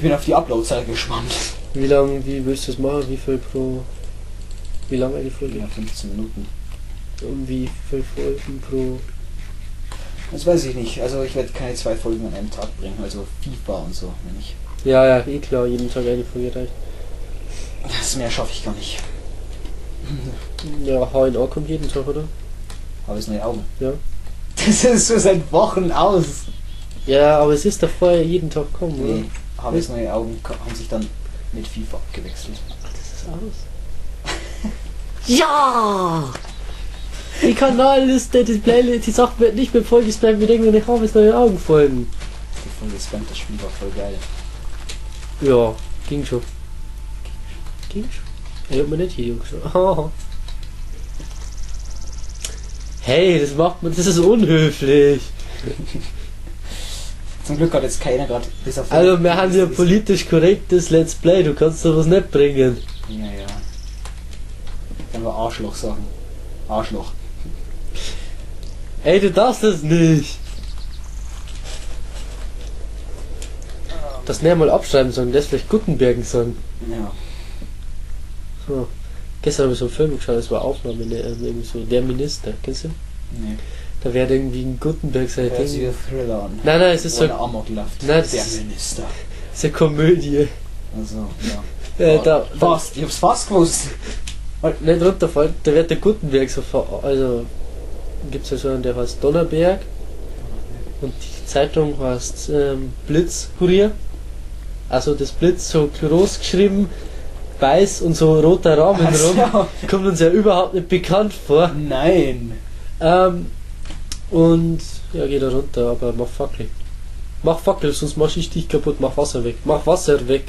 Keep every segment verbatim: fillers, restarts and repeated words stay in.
bin auf die Uploadzeit gespannt. Wie lange, wie willst du es machen? Wie viel pro... Wie lange eine Folge? Ja, fünfzehn Minuten. Und wie viel Folgen pro... Das weiß ich nicht. Also ich werde keine zwei Folgen an einem Tag bringen. Also FIFA und so, wenn ich... Ja, ja, eh klar, jeden Tag eine Folge reicht. Das mehr schaffe ich gar nicht. Ja, H N A kommt jeden Tag, oder? Habe ich neue Augen. Ja. Das ist so seit Wochen aus. Ja, aber es ist doch vorher jeden Tag kommen, oder? Nee, habe ich neue Augen haben sich dann mit FIFA abgewechselt. Ach, das ist aus. Ja! Die Kanalliste, die Playlist, die Sachen wird nicht mehr vollgespammt, wir denken, ich habe jetzt neue Augen folgen. Die Folge spammt, das Spiel war voll geil. Ja, ging schon. Ging schon. Ich hab mir nicht hier geschaut. Hey, das macht man, das ist unhöflich. Zum Glück hat jetzt keiner gerade bis auf... Also wir haben ja politisch korrektes Let's Play, du kannst sowas nicht bringen. Ja, ja. Dann war Arschloch sagen. Arschloch. Ey, du darfst das nicht. Das näher mal abschreiben sollen, das vielleicht Gutenbergen sagen. Ja. So. Gestern habe ich so einen Film geschaut, das war Aufnahme, ne, irgendwie so, der Minister, kennst du? Nee. Da wäre irgendwie ein Gutenberg sein Hört sich Ding. ein Thriller an. Nein, nein, es ist Wo so. einer Amok läuft. Nein, das Der ist- Minister. Das ist eine Komödie. Also, ja. Äh, da, da, Fast, ich hab's fast gewusst. nicht runterfallen, da wird der Gutenberg so ver. Also, gibt es ja so einen, der heißt Donnerberg. Und die Zeitung heißt ähm, Blitzkurier. Also das Blitz so groß geschrieben, weiß und so roter Rahmen Ach so. rum. Kommt uns ja überhaupt nicht bekannt vor. Nein. Ähm, und ja, geh da runter, aber mach Fackel. Mach Fackel, sonst mach ich dich kaputt, mach Wasser weg. Mach Wasser weg.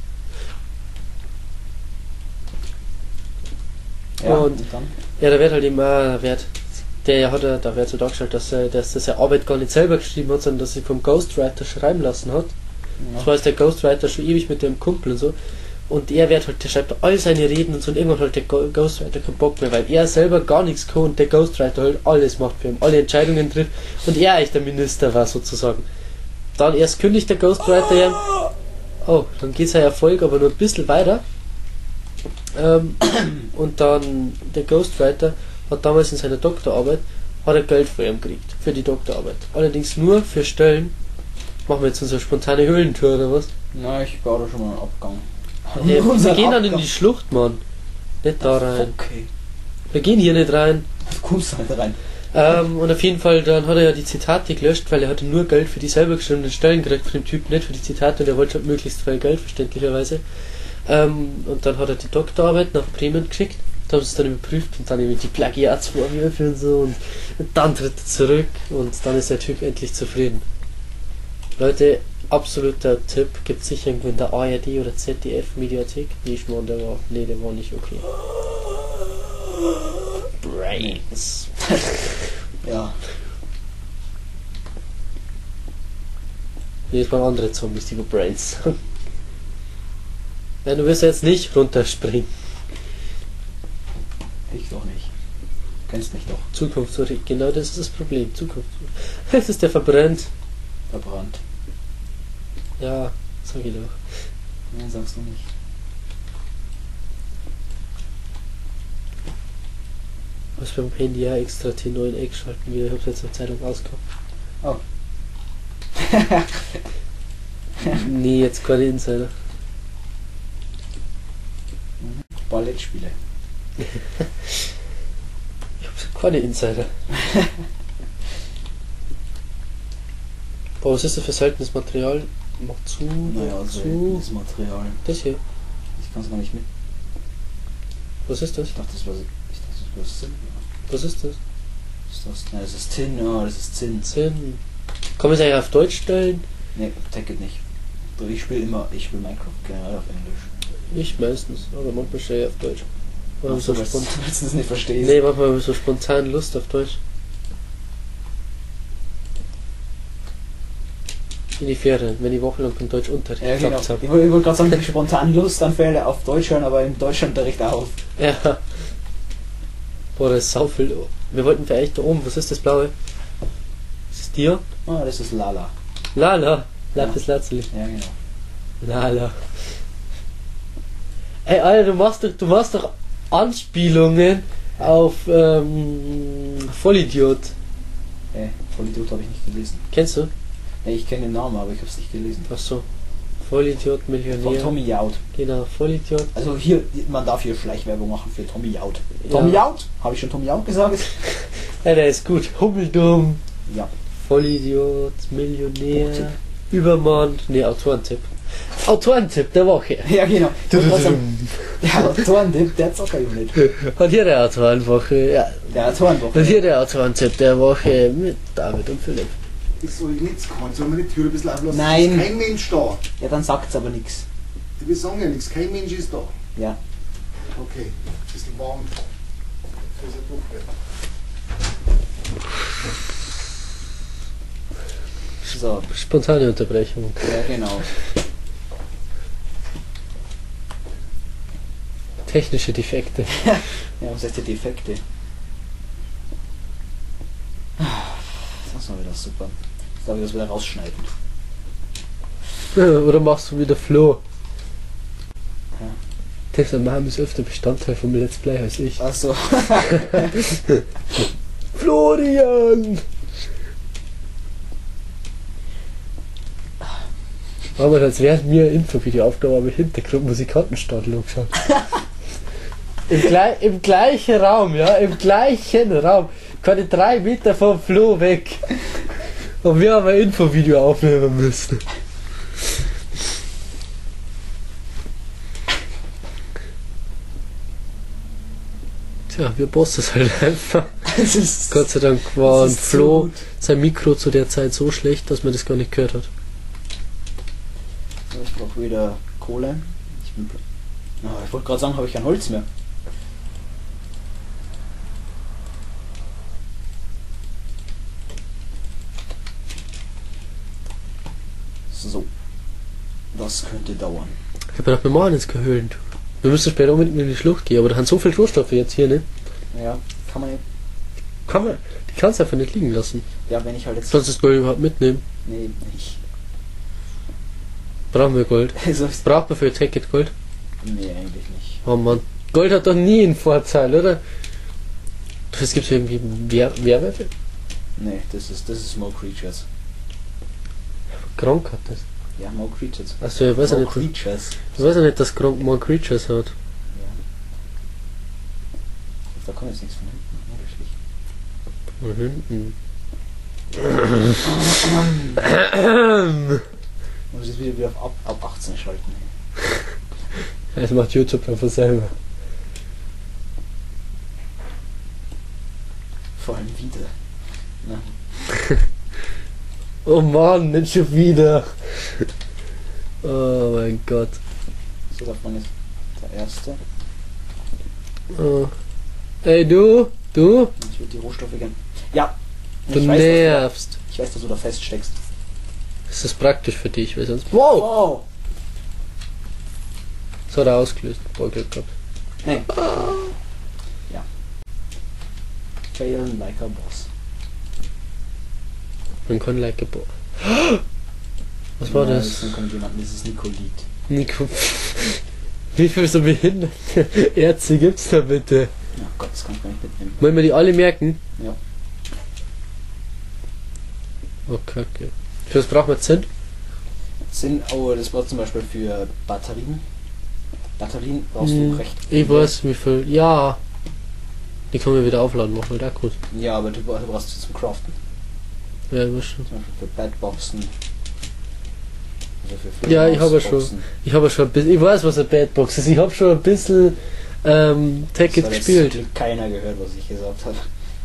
Ja, Und- und dann? Ja, da wird halt immer, wird, der hat ja, da wird so dargestellt, dass er, dass das seine Arbeit gar nicht selber geschrieben hat, sondern dass sie vom Ghostwriter schreiben lassen hat. Ja. Das heißt, der Ghostwriter schon ewig mit dem Kumpel und so. Und er wird halt, der schreibt all seine Reden und so, und irgendwann hat der Go- Ghostwriter keinen Bock mehr, weil er selber gar nichts kann und der Ghostwriter halt alles macht für ihn, alle Entscheidungen trifft und er eigentlich der Minister war sozusagen. Dann erst kündigt der Ghostwriter ja, oh, dann geht sein Erfolg aber nur ein bisschen weiter. Ähm, und dann der Ghostwriter hat damals in seiner Doktorarbeit hat er Geld von ihm gekriegt für die Doktorarbeit. Allerdings nur für Stellen. Machen wir jetzt unsere spontane Höhlentour oder was? Na, ich baue da schon mal einen Abgang. Äh, wir Unseren gehen dann in Abgang. die Schlucht, Mann. Nicht da rein. Okay. Wir gehen hier nicht rein. Du kommst da nicht rein. Ähm, und auf jeden Fall, dann hat er ja die Zitate gelöscht, weil er hatte nur Geld für die selber geschriebenen Stellen gekriegt von dem Typ, nicht für die Zitate, und er wollte halt möglichst viel Geld, verständlicherweise. Ähm, und dann hat er die Doktorarbeit nach Bremen geschickt, da haben sie es dann überprüft und dann irgendwie die Plagiatsvorwürfe und so, und, und dann tritt er zurück und dann ist der Typ endlich zufrieden. Leute, absoluter Tipp, gibt sicher irgendwo in der A R D oder Z D F Mediathek. Nee, ich meine, der war, nee, der war nicht okay. Brains. Ja. Nee, das waren andere Zombies, die über Brains. Nein, du wirst jetzt nicht runterspringen. Ich doch nicht. Kennst mich doch. Zukunftsmusik, genau das ist das Problem. Zukunftsmusik. Das ist der verbrennt. Verbrannt. Ja, sag ich doch. Nein, sagst du nicht. Was beim Handy ja extra T neun Eck schalten wieder. Ich hab's jetzt auf Zeitung ausgehabt. Oh. Nee, jetzt keine Insider. Ballettspiele. Ich hab keine Insider. Boah, was ist das für seltenes Material? Mach zu, Naja, mach zu. seltenes Material. Das hier. Ich kann es gar nicht mit. Was ist das? Ich dachte, das war. Ich dachte, das war Zinn. Was ist das? Was ist das? Nein, das ist Tin. Ja, das ist Zinn. Zinn. Kann man es eigentlich auf Deutsch stellen? Ne, Tacket nicht. Ich spiele immer, ich spiele Minecraft generell auf Englisch. Ich meistens, aber manchmal stelle ich auf Deutsch. Weil Ach so so, weil spontan. du das nicht verstehst. Nee, manchmal habe ich so spontan Lust auf Deutsch. In die Ferien, wenn ich wochenlang beim Deutsch Unterricht Ja, genau. gehabt habe. Ich wollte wollt gerade sagen, ich spontan Lustanfälle auf Deutsch hören, aber im Deutschunterricht auf. Ja. Boah, das ist sau viel. Wir wollten vielleicht da oben. Was ist das blaue? Ist das dir? Ah, das ist Lala. Lala. Lapis Lazuli. Ja, genau. Lala. Ey, Alter, du machst doch, du machst doch Anspielungen auf ähm, Vollidiot. Äh, Vollidiot habe ich nicht gelesen. Kennst du? Nee, ich kenne den Namen, aber ich habe es nicht gelesen. Ach so. Vollidiot, Von Millionär. Tommy Jaud. Genau, Vollidiot. Also hier, man darf hier Schleichwerbung machen für Tommy Jaud. Tommy Ja. Jaud? Habe ich schon Tommy Jaud gesagt? Ja, der ist gut. Hummeldumm, Ja. Vollidiot, Millionär, Buchtipp. Übermann. Ne, Autorentipp. Autorentipp der Woche. Ja, genau. Du, du, Und was du. am- Der Autorentipp, der Zocker nicht. Und hier der Autorenwoche. Ja. Der Autorenwoche. Und hier der Autorentipp der Woche mit David und Philipp. Ich soll nichts kommen, soll man die Tür ein bisschen auflassen? Nein. Es ist kein Mensch da. Ja, dann sagt's aber nichts. Wir sagen ja nichts, kein Mensch ist da. Ja. Okay, ein bisschen warm. Für so Woche. So, Spontane Unterbrechung. ja genau. Technische Defekte. Ja, was heißt die Defekte? Das ist mal wieder super. Jetzt darf ich das wieder rausschneiden. Oder machst du wieder Flo? Ja. Der Name ist öfter Bestandteil vom Let's Play als ich. Achso. Florian! Aber als während mir Infovideo-Aufgabe am Hintergrund Musikantenstadel geschaut. Im, Gle Im gleichen Raum, ja, im gleichen Raum. Keine drei Meter vom Flo weg. Und wir haben ein Infovideo aufnehmen müssen. Tja, wir bossen es halt einfach. Das ist, Gott sei Dank war das ein ist Flo so gut. sein Mikro zu der Zeit so schlecht, dass man das gar nicht gehört hat. So, ich brauche wieder Kohle. Ich, bin bl- Ah, ich wollte gerade sagen, habe ich kein Holz mehr. So. Das könnte dauern. Ich hab gedacht, wir machen jetzt keine Höhlen. Wir müssen später unbedingt in die Schlucht gehen, aber da haben so viele Rohstoffe jetzt hier, ne? Ja, kann man nicht. Kann man, die kannst du einfach nicht liegen lassen. Ja, wenn ich halt jetzt. Sonst das Gold überhaupt mitnehmen. Nee, nicht. Brauchen wir Gold. Also, Braucht man für Ticket Gold? nee, eigentlich nicht. Oh Mann. Gold hat doch nie einen Vorteil, oder? Es gibt irgendwie Wehr Wehrwürfe? Nee, das ist das ist More Creatures. Gronk hat das. Ja, More Creatures. Achso, ich weiß ja More nicht, dass- Creatures. ich weiß ja nicht, dass Gronk more Creatures hat. Ja. Da kommt jetzt nichts von hinten. Ja, wirklich. Von hinten. Muss ich wieder, wieder auf ab, ab achtzehn schalten. Das macht YouTube einfach selber. Vor allem wieder. Na, Oh Mann, nicht schon wieder. Oh mein Gott. so darf man jetzt der erste. Oh. Ey du, du, Ich würde die Rohstoffe gern. Ja! du ich weiß, nervst. Dass du, ich weiß, dass du da feststeckst. Das ist praktisch für dich, weil sonst... Wow! Wow! Das hat er ausgelöst. Boah, Glück gehabt. Nee. Ja. Failen like a boss. Man kann like a bo- Was war Ja, das? Dann kommt jemand, das ist Nicolit. Nico. Wie viel so behinderte Ärzte gibt's da bitte? Ja Gott, das kann ich gar nicht mitnehmen. Wollen wir die alle merken? Ja. Oh Kacke. Für was braucht man Zinn? Sind, oh, das war zum Beispiel für Batterien. Batterien brauchst Hm, du recht. Ich weiß wie viel. Ja. Die können wir wieder aufladen, machen wir da kurz. Ja, aber du, du brauchst sie zum Craften. Ja, ich weiß schon. Zum Beispiel für Badboxen. Also für Ja, ich habe schon. Boxen. Ich habe schon ein bisschen. Ich weiß, was eine Badbox ist. Ich habe schon ein bisschen ähm, Das Tacket hat jetzt gespielt. zum Glück keiner gehört, was ich gesagt habe.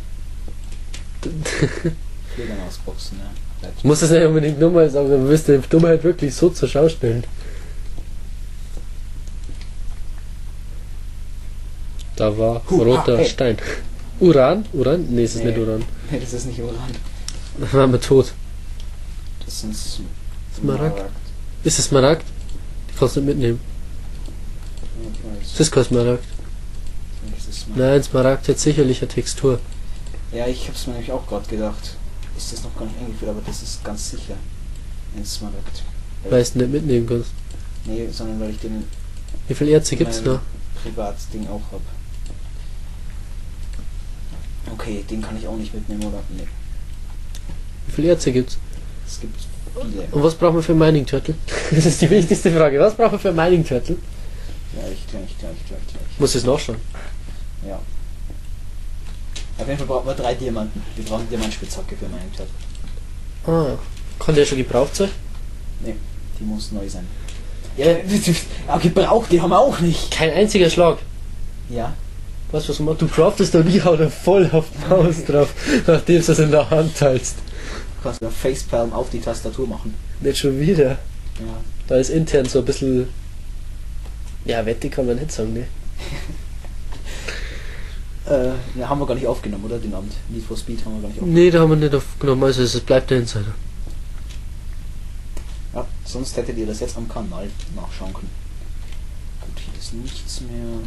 Fledermausboxen, ja. Ich muss das nicht unbedingt nochmal sagen, dann wirst du die Dummheit wirklich so zur Schau stellen. Da war Huh, roter ah, hey. Stein. Uran? Uran? Nee, es ist Nee. nicht Uran. Nee, das ist nicht Uran. Dann waren wir tot. Das sind Sm- Smaragd. Ist es Smaragd? Die kannst du nicht mitnehmen. Das Das ist kein Smaragd. ist Smaragd. Nein, Smaragd hat sicherlich eine Textur. Ja, ich hab's mir nämlich auch gerade gedacht. Ist das noch gar nicht eingeführt, aber das ist ganz sicher ein Smaragd. Weil du es nicht mitnehmen kannst. Nee, sondern weil ich den Wie viele Ärzte gibt's mein noch? Privatding auch hab. Okay, den kann ich auch nicht mitnehmen, oder? Nee, Wie viele Ärzte gibt's? es gibt viele. Und was brauchen wir für Mining Turtle? Das ist die wichtigste Frage. Was brauchen wir für Mining Turtle? Gleich, gleich, gleich, gleich, gleich. Muss es nachschauen. Ja. Auf jeden Fall brauchen wir drei Diamanten. Wir brauchen Diamantspitzhacke für meinen Tab. Ah, kann der schon gebraucht sein? Nee, die muss neu sein. Ja, aber gebraucht, die haben wir auch nicht. Kein einziger Schlag. Ja. Weißt du, was du machst? Du craftest und ich hau da voll auf Maus drauf, nachdem du es in der Hand hältst. Du kannst mir Facepalm auf die Tastatur machen. Nicht schon wieder. Ja. Da ist intern so ein bisschen. Ja, Wette kann man nicht sagen, ne? Äh, ja, haben wir gar nicht aufgenommen, oder? Den Abend. Need for Speed haben wir gar nicht aufgenommen. Nee, da haben wir nicht aufgenommen, also es bleibt der Insider. Ja, sonst hättet ihr das jetzt am Kanal nachschauen können. Gut, hier ist nichts mehr.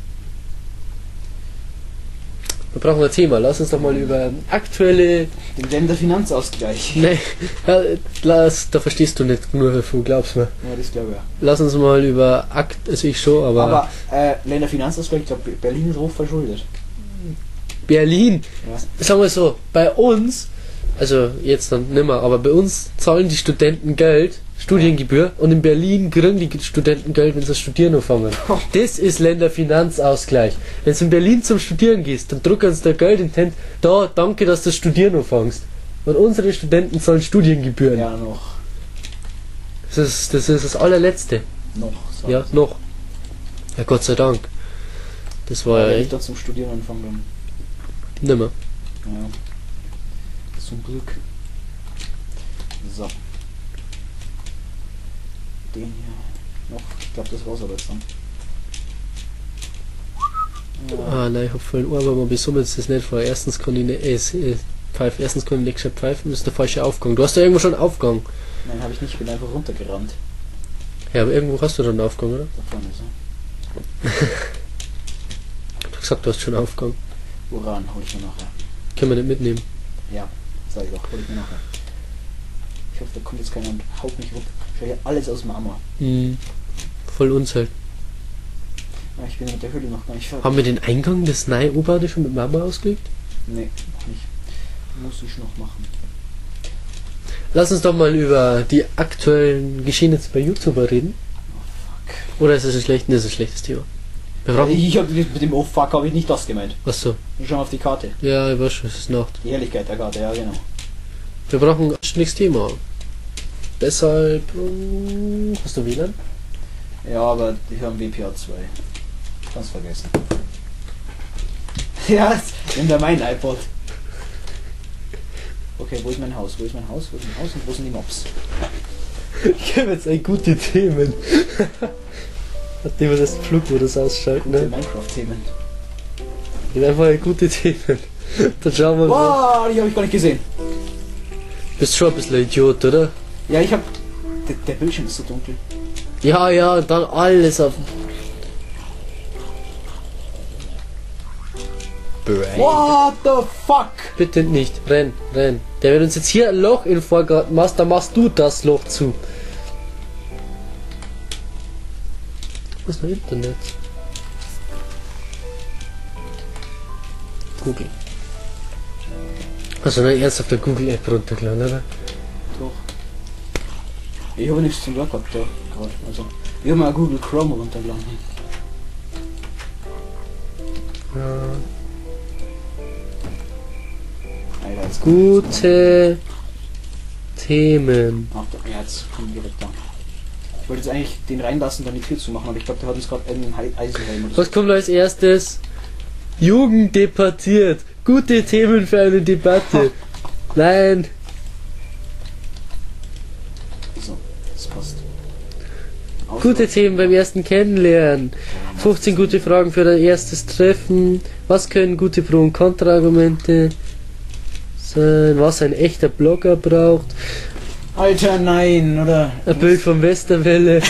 Wir brauchen ein Thema. Lass uns doch mal über aktuelle. Den Länderfinanzausgleich. Nee, ja, lass, da verstehst du nicht nur davon, glaubst mir. Ja, das glaube ich ja. Lass uns mal über Akt, also ich schon, aber. Aber äh, Länderfinanzausgleich, ich glaube, Berlin ist hoch verschuldet. Berlin, Ja. sagen wir so, bei uns, also jetzt dann nimmer, aber bei uns zahlen die Studenten Geld, Studiengebühr, und in Berlin kriegen die Studenten Geld, wenn sie das Studieren anfangen. Das ist Länderfinanzausgleich. Wenn du in Berlin zum Studieren gehst, dann drücken sie da Geld in die Hand, da, danke, dass du das Studieren anfängst. Und unsere Studenten zahlen Studiengebühren. Ja, noch. Das ist, das ist das allerletzte. Noch. So. Ja, noch. Ja, Gott sei Dank. Das war Weil ja wenn ich echt dann zum Studieren anfangen, dann. nimmer. Ja. Zum Glück. So. Den hier. Noch. Ich glaube, das war's aber jetzt dann. Ja. Ah nein, ich hab vorhin aber mal besummt, ist das nicht vor. Erstens kann ich nicht, äh, äh, pfeifen. Erstens kann ich nicht gescheit pfeifen, das ist der falsche Aufgang. Du hast ja irgendwo schon einen Aufgang. Nein, habe ich nicht. Ich bin einfach runtergerannt. Ja, aber irgendwo hast du dann einen Aufgang, oder? Da vorne so. Ich hab gesagt, du hast schon einen Aufgang. Uran hol ich mir nachher. Können wir nicht mitnehmen. Ja, sag ich doch, hol ich mir nachher. Ich hoffe, da kommt jetzt keiner und haut mich runter. Schau hier, alles aus Marmor. Mhm. Voll unzelt. Ja, ich bin mit der Höhle noch gar nicht fertig. Haben wir den Eingang des Nei-Obade schon mit Mama ausgelegt? Nee, noch nicht. Muss ich noch machen. Lass uns doch mal über die aktuellen Geschehnisse bei YouTuber reden. Oh fuck. Oder ist das ein schlechtes, das ist ein schlechtes Thema? Wir brauchen. Ich hab mit dem Oh fuck habe ich nicht das gemeint. Achso. Schau mal auf die Karte. Ja, ich weiß schon, es ist Nacht. Die Helligkeit der Karte, ja genau. Wir brauchen ein anständiges Thema. Deshalb. ähm, Hast du W L A N? Ja, aber die haben W P A zwei. Kannst vergessen. Ja, nimm da mein iPod. Okay, wo ist mein Haus? Wo ist mein Haus? Wo ist mein Haus und wo sind die Mobs? Ich habe jetzt ein gute Themen. Nachdem wir das Flugmodus ausschalten, Gute ne? Minecraft-Themen. Ich einfach ein gute Themen. Dann schauen wir mal. Wow, die habe ich gar nicht gesehen. Bist schon ein bisschen ein Idiot, oder? Ja, ich hab. Der, der Bildschirm ist so dunkel. Ja, ja, und dann alles auf. What the fuck? Bitte nicht. Renn, renn. Der wird uns jetzt hier ein Loch in den Vorgarten machst, dann machst du das Loch zu. Was ist mein Internet? Google. Also ne, ernsthaft der Google App runtergeladen, oder? Doch. Ich habe nichts zum Glück gehabt, ja, gerade. Also, ich habe mal Google Chrome runtergeladen. Ja. Alter, jetzt kommt nichts mehr. Gute Themen. Ach, doch, ja, jetzt kommen wir direkt da. Ich wollte jetzt eigentlich den reinlassen, dann die Tür zu machen, aber ich glaube, der hat uns gerade irgendeinen Hei- Eisenhelm oder so. Was kommt als erstes? Jugend debattiert. Gute Themen für eine Debatte. Nein. So, das passt. Gute Themen beim ersten Kennenlernen. fünfzehn gute Fragen für ein erstes Treffen. Was können gute Pro- und Kontraargumente sein? Was ein echter Blogger braucht. Alter, nein, oder? Ein Bild von Westerwelle.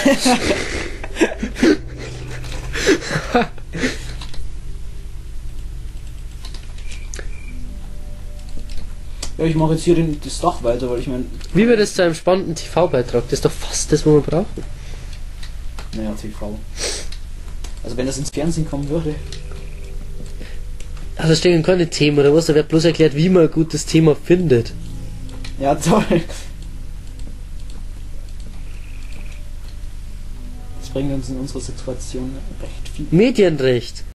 Ja, ich mache jetzt hier den, das Dach weiter, weil ich mein. Wie wird es zu einem spannenden T V-Beitrag? Das ist doch fast das, was wir brauchen. Naja, T V. Also wenn das ins Fernsehen kommen würde. Also stehen keine Themen oder was, da wird bloß erklärt, wie man ein gutes Thema findet. Ja, toll. Das bringt uns in unserer Situation recht viel. Medienrecht.